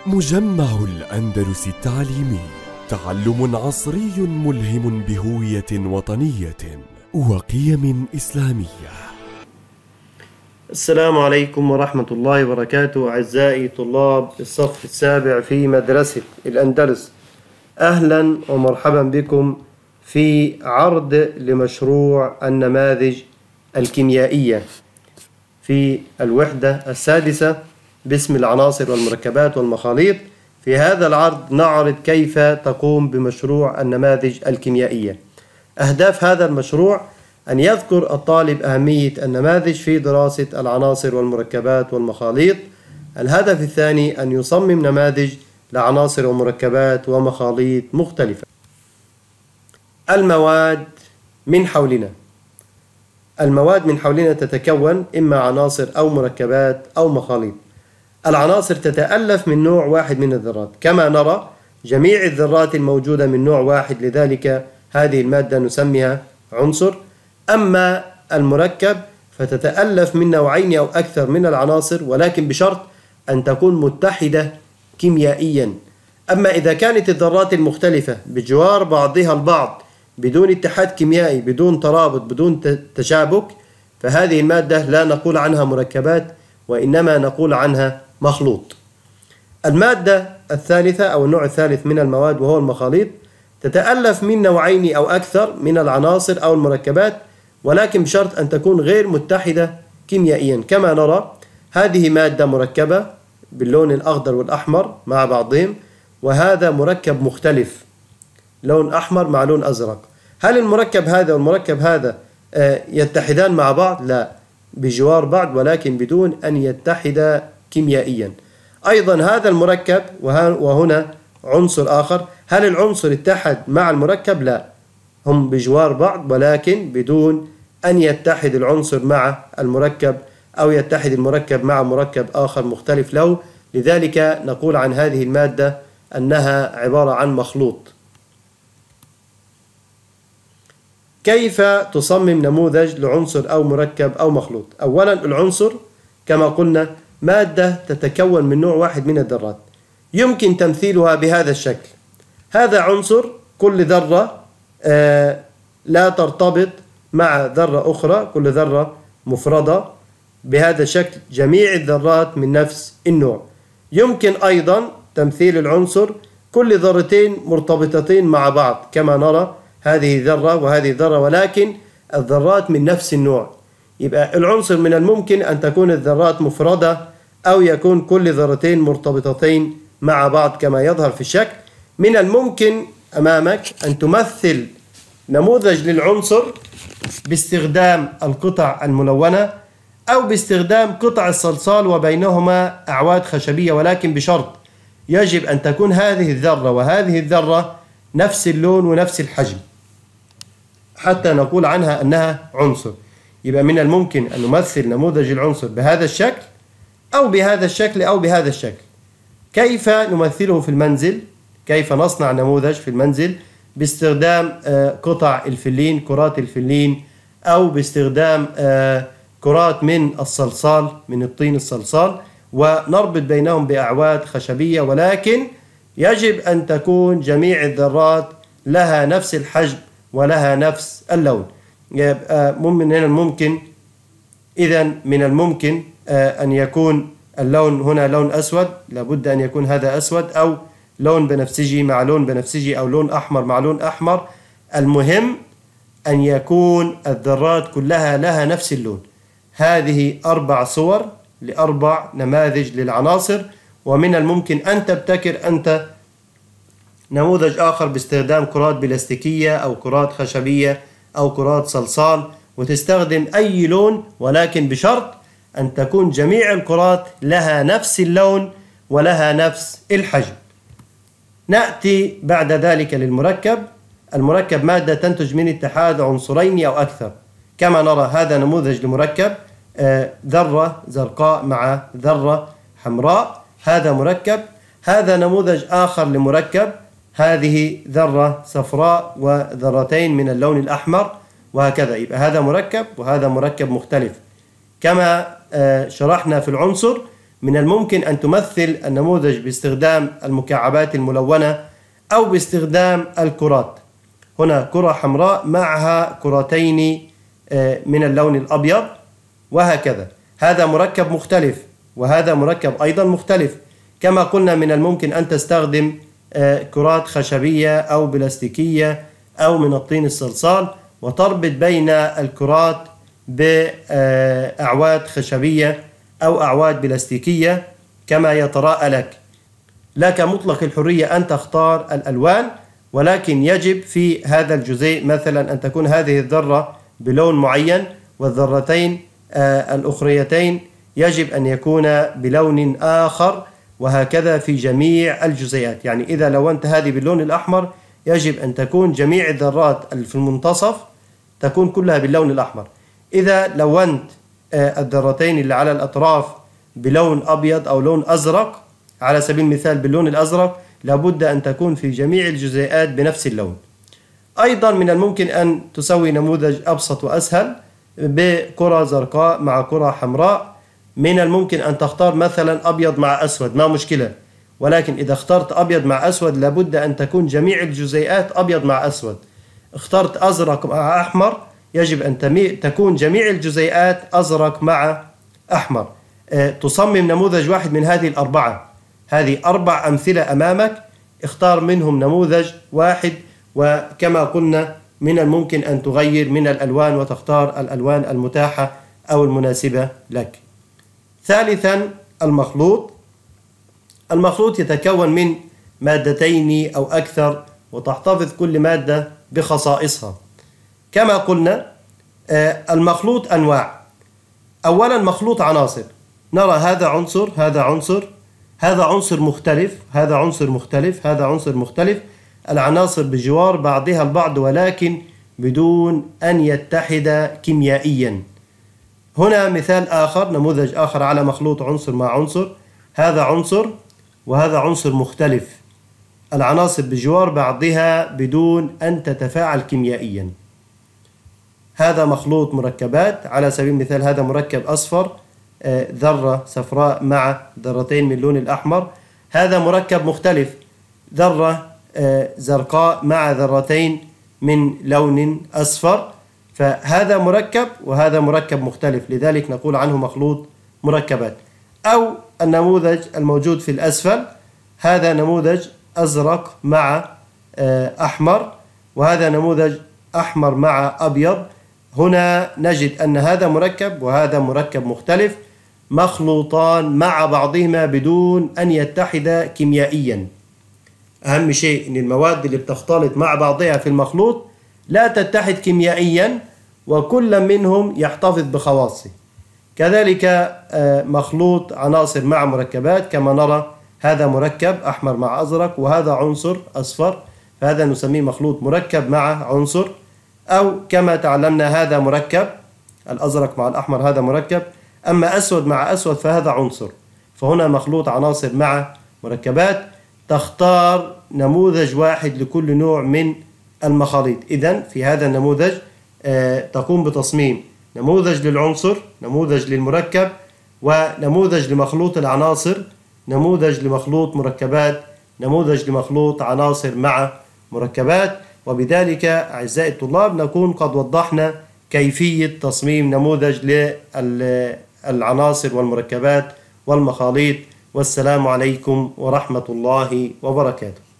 مجمع الأندلس التعليمي، تعلم عصري ملهم بهوية وطنية وقيم إسلامية. السلام عليكم ورحمة الله وبركاته. أعزائي طلاب الصف السابع في مدرسة الأندلس، أهلا ومرحبا بكم في عرض لمشروع النماذج الكيميائية في الوحدة السادسة باسم العناصر والمركبات والمخاليط. في هذا العرض نعرض كيف تقوم بمشروع النماذج الكيميائية. أهداف هذا المشروع أن يذكر الطالب أهمية النماذج في دراسة العناصر والمركبات والمخاليط. الهدف الثاني أن يصمم نماذج لعناصر ومركبات ومخاليط مختلفة. المواد من حولنا. المواد من حولنا تتكون إما عناصر أو مركبات أو مخاليط. العناصر تتألف من نوع واحد من الذرات، كما نرى جميع الذرات الموجودة من نوع واحد، لذلك هذه المادة نسميها عنصر. أما المركب فتتألف من نوعين أو أكثر من العناصر، ولكن بشرط أن تكون متحدة كيميائيا. أما إذا كانت الذرات المختلفة بجوار بعضها البعض بدون اتحاد كيميائي، بدون ترابط، بدون تشابك، فهذه المادة لا نقول عنها مركبات، وإنما نقول عنها مخلوط. المادة الثالثة أو النوع الثالث من المواد وهو المخاليط تتألف من نوعين أو أكثر من العناصر أو المركبات، ولكن بشرط أن تكون غير متحدة كيميائيا. كما نرى هذه مادة مركبة باللون الأخضر والأحمر مع بعضهم، وهذا مركب مختلف لون أحمر مع لون أزرق. هل المركب هذا والمركب هذا يتحدان مع بعض؟ لا، بجوار بعض ولكن بدون أن يتحدا كيميائيا. أيضا هذا المركب وهنا عنصر آخر، هل العنصر اتحد مع المركب؟ لا، هم بجوار بعض ولكن بدون أن يتحد العنصر مع المركب أو يتحد المركب مع مركب آخر مختلف له، لذلك نقول عن هذه المادة أنها عبارة عن مخلوط. كيف تصمم نموذج لعنصر أو مركب أو مخلوط؟ أولا العنصر كما قلنا مادة تتكون من نوع واحد من الذرات، يمكن تمثيلها بهذا الشكل. هذا عنصر، كل ذرة لا ترتبط مع ذرة أخرى، كل ذرة مفردة بهذا الشكل، جميع الذرات من نفس النوع. يمكن أيضا تمثيل العنصر كل ذرتين مرتبطتين مع بعض، كما نرى هذه ذرة وهذه ذرة ولكن الذرات من نفس النوع. يبقى العنصر من الممكن أن تكون الذرات مفردة أو يكون كل ذرتين مرتبطتين مع بعض كما يظهر في الشكل. من الممكن أمامك أن تمثل نموذج للعنصر باستخدام القطع الملونة أو باستخدام قطع الصلصال وبينهما أعواد خشبية، ولكن بشرط يجب أن تكون هذه الذرة وهذه الذرة نفس اللون ونفس الحجم حتى نقول عنها أنها عنصر. يبقى من الممكن أن نمثل نموذج العنصر بهذا الشكل أو بهذا الشكل أو بهذا الشكل. كيف نمثله في المنزل؟ كيف نصنع نموذج في المنزل؟ باستخدام قطع الفلين، كرات الفلين، أو باستخدام كرات من الصلصال، من الطين الصلصال، ونربط بينهم بأعواد خشبية، ولكن يجب أن تكون جميع الذرات لها نفس الحجم ولها نفس اللون. يبقى من الممكن إذن من الممكن أن يكون اللون هنا لون أسود، لابد أن يكون هذا أسود، أو لون بنفسجي مع لون بنفسجي، أو لون أحمر مع لون أحمر. المهم أن يكون الذرات كلها لها نفس اللون. هذه 4 صور ل4 نماذج للعناصر، ومن الممكن أن تبتكر أنت نموذج آخر باستخدام كرات بلاستيكية أو كرات خشبية أو كرات صلصال، وتستخدم أي لون، ولكن بشرط أن تكون جميع الكرات لها نفس اللون ولها نفس الحجم. نأتي بعد ذلك للمركب. المركب مادة تنتج من اتحاد عنصرين أو أكثر. كما نرى هذا نموذج لمركب، ذرة زرقاء مع ذرة حمراء، هذا مركب. هذا نموذج آخر لمركب، هذه ذرة صفراء وذرتين من اللون الأحمر، وهكذا. يبقى هذا مركب وهذا مركب مختلف. كما شرحنا في العنصر، من الممكن أن تمثل النموذج باستخدام المكعبات الملونة أو باستخدام الكرات. هنا كرة حمراء معها كرتين من اللون الأبيض وهكذا. هذا مركب مختلف وهذا مركب أيضا مختلف. كما قلنا من الممكن أن تستخدم كرات خشبية أو بلاستيكية أو من الطين الصلصال وتربط بين الكرات بأعواد خشبية أو أعواد بلاستيكية كما يتراءى لك. لك مطلق الحرية أن تختار الألوان، ولكن يجب في هذا الجزيء مثلا أن تكون هذه الذرة بلون معين والذرتين الأخريتين يجب أن يكون بلون آخر، وهكذا في جميع الجزيئات. يعني إذا لونت هذه باللون الأحمر يجب أن تكون جميع الذرات في المنتصف تكون كلها باللون الأحمر. إذا لونت الذرتين اللي على الأطراف بلون أبيض أو لون أزرق على سبيل المثال باللون الأزرق، لابد أن تكون في جميع الجزيئات بنفس اللون. أيضا من الممكن أن تسوي نموذج أبسط وأسهل بكرة زرقاء مع كرة حمراء. من الممكن أن تختار مثلا أبيض مع أسود، ما مشكلة، ولكن إذا اخترت أبيض مع أسود لابد أن تكون جميع الجزيئات أبيض مع أسود. اخترت أزرق مع أحمر يجب أن تكون جميع الجزيئات أزرق مع أحمر. تصمم نموذج واحد من هذه الأربعة. هذه 4 أمثلة أمامك، اختار منهم نموذج واحد، وكما قلنا من الممكن أن تغير من الألوان وتختار الألوان المتاحة أو المناسبة لك. ثالثا المخلوط. المخلوط يتكون من مادتين أو أكثر، وتحتفظ كل مادة بخصائصها. كما قلنا المخلوط أنواع. أولا مخلوط عناصر، نرى هذا عنصر هذا عنصر هذا عنصر مختلف هذا عنصر مختلف هذا عنصر مختلف، العناصر بجوار بعضها البعض ولكن بدون أن يتحد كيميائيا. هنا مثال آخر، نموذج آخر على مخلوط عنصر مع عنصر. هذا عنصر وهذا عنصر مختلف، العناصر بجوار بعضها بدون أن تتفاعل كيميائيا. هذا مخلوط مركبات، على سبيل المثال هذا مركب أصفر ذرة صفراء مع ذرتين من اللون الأحمر. هذا مركب مختلف، ذرة زرقاء مع ذرتين من لون أصفر. فهذا مركب وهذا مركب مختلف، لذلك نقول عنه مخلوط مركبات. أو النموذج الموجود في الأسفل، هذا نموذج أزرق مع أحمر، وهذا نموذج أحمر مع أبيض. هنا نجد أن هذا مركب وهذا مركب مختلف، مخلوطان مع بعضهما بدون أن يتحدا كيميائيا. أهم شيء أن المواد اللي بتختلط مع بعضها في المخلوط لا تتحد كيميائيا، وكل منهم يحتفظ بخواصه. كذلك مخلوط عناصر مع مركبات، كما نرى هذا مركب أحمر مع أزرق وهذا عنصر أصفر، فهذا نسميه مخلوط مركب مع عنصر. أو كما تعلمنا هذا مركب الأزرق مع الأحمر، هذا مركب. أما أسود مع أسود فهذا عنصر. فهنا مخلوط عناصر مع مركبات. تختار نموذج واحد لكل نوع من المخاليط. إذن في هذا النموذج تقوم بتصميم نموذج للعنصر، نموذج للمركب، ونموذج لمخلوط العناصر، نموذج لمخلوط مركبات، نموذج لمخلوط عناصر مع مركبات. وبذلك أعزائي الطلاب نكون قد وضحنا كيفية تصميم نموذج للعناصر والمركبات والمخاليط. والسلام عليكم ورحمة الله وبركاته.